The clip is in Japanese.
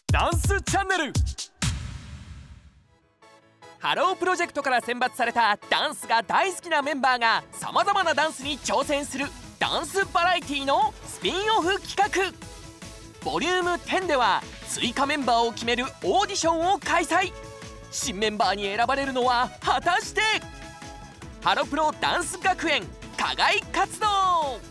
ダンスチャンネル。ハロープロジェクトから選抜されたダンスが大好きなメンバーがさまざまなダンスに挑戦するダンスバラエティのスピンオフ企画。ボリューム10では追加メンバーを決めるオーディションを開催。新メンバーに選ばれるのは果たして。ハロプロダンス学園課外活動。